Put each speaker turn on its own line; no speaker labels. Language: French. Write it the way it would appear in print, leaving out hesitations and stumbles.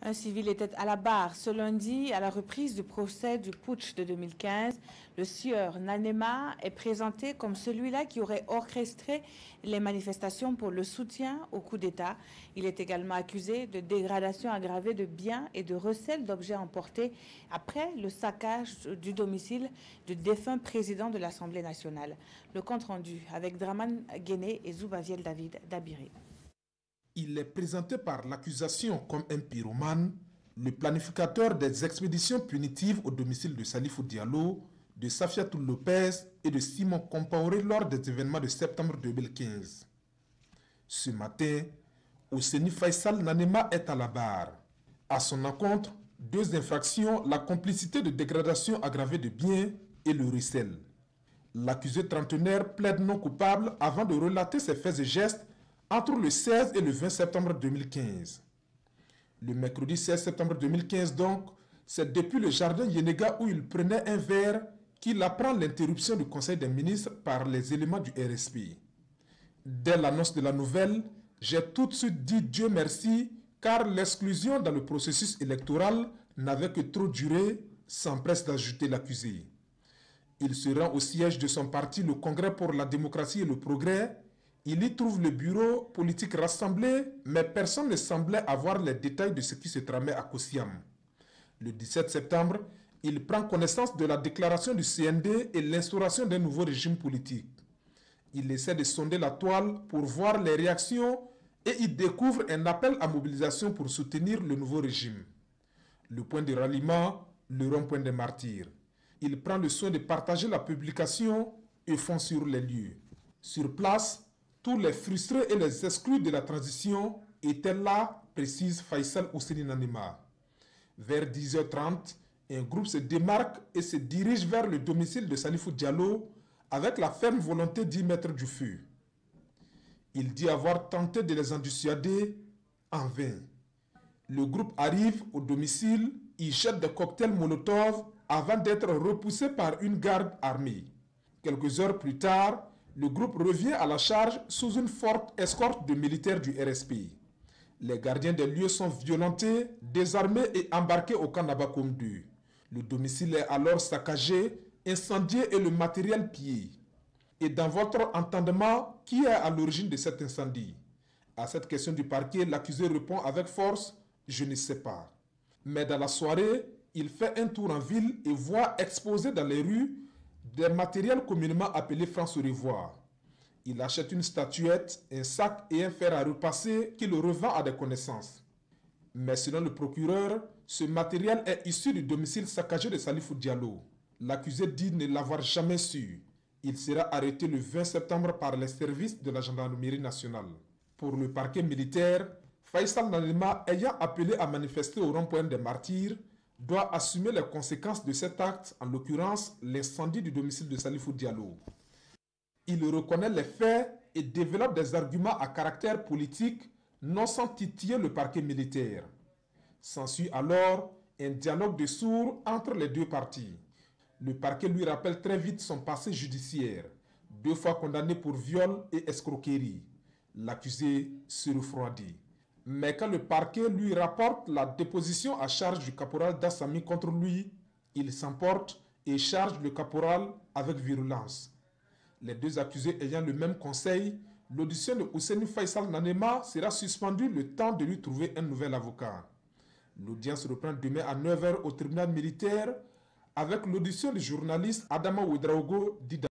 Un civil était à la barre ce lundi à la reprise du procès du putsch de 2015. Le sieur Nanema est présenté comme celui-là qui aurait orchestré les manifestations pour le soutien au coup d'État. Il est également accusé de dégradation aggravée de biens et de recel d'objets emportés après le saccage du domicile du défunt président de l'Assemblée nationale. Le compte rendu avec Draman Guéné et Zoubaviel David Dabiré.
Il est présenté par l'accusation comme un pyromane, le planificateur des expéditions punitives au domicile de Salifou Diallo, de Safiatou Lopez et de Simon Compaoré lors des événements de septembre 2015. Ce matin, Ousseni Faisal Nanema est à la barre. À son encontre, 2 infractions, la complicité de dégradation aggravée de biens et le recel. L'accusé trentenaire plaide non coupable avant de relater ses faits et gestes entre le 16 et le 20 septembre 2015. Le mercredi 16 septembre 2015 donc, c'est depuis le jardin Yenega où il prenait un verre qu'il apprend l'interruption du Conseil des ministres par les éléments du RSP. Dès l'annonce de la nouvelle, j'ai tout de suite dit Dieu merci car l'exclusion dans le processus électoral n'avait que trop duré, s'empresse d'ajouter l'accusé. Il se rend au siège de son parti, le Congrès pour la démocratie et le progrès. Il y trouve le bureau politique rassemblé, mais personne ne semblait avoir les détails de ce qui se tramait à Kosiam. Le 17 septembre, il prend connaissance de la déclaration du CND et l'instauration d'un nouveau régime politique. Il essaie de sonder la toile pour voir les réactions et il découvre un appel à mobilisation pour soutenir le nouveau régime. Le point de ralliement, le rond-point des martyrs. Il prend le soin de partager la publication et fonce sur les lieux. Sur place, tous les frustrés et les exclus de la transition étaient là, précise Faisal Ousseni Nanema. Vers 10h30, un groupe se démarque et se dirige vers le domicile de Salifou Diallo avec la ferme volonté d'y mettre du feu. Il dit avoir tenté de les en dissuader en vain. Le groupe arrive au domicile, il jette des cocktails Molotov avant d'être repoussé par une garde armée. Quelques heures plus tard, le groupe revient à la charge sous une forte escorte de militaires du RSP. Les gardiens des lieux sont violentés, désarmés et embarqués au camp Nabakoum 2. Le domicile est alors saccagé, incendié et le matériel pillé. Et dans votre entendement, qui est à l'origine de cet incendie? À cette question du parquet, l'accusé répond avec force « Je ne sais pas ». Mais dans la soirée, il fait un tour en ville et voit exposé dans les rues des matériels communément appelés francs sur revoir. Il achète une statuette, un sac et un fer à repasser qu'il revend à des connaissances. Mais selon le procureur, ce matériel est issu du domicile saccagé de Salifou Diallo. L'accusé dit ne l'avoir jamais su. Il sera arrêté le 20 septembre par les services de la gendarmerie nationale. Pour le parquet militaire, Faisal Nanema ayant appelé à manifester au rond-point des martyrs, doit assumer les conséquences de cet acte, en l'occurrence l'incendie du domicile de Salifou Diallo. Il reconnaît les faits et développe des arguments à caractère politique, non sans titiller le parquet militaire. S'ensuit alors un dialogue de sourds entre les deux parties. Le parquet lui rappelle très vite son passé judiciaire, 2 fois condamné pour viol et escroquerie. L'accusé se refroidit. Mais quand le parquet lui rapporte la déposition à charge du caporal Dassami contre lui, il s'emporte et charge le caporal avec virulence. Les 2 accusés ayant le même conseil, l'audition de Ousseni Faisal Nanema sera suspendue le temps de lui trouver un nouvel avocat. L'audience reprend demain à 9h au tribunal militaire avec l'audition du journaliste Adama Ouedraogo Dida.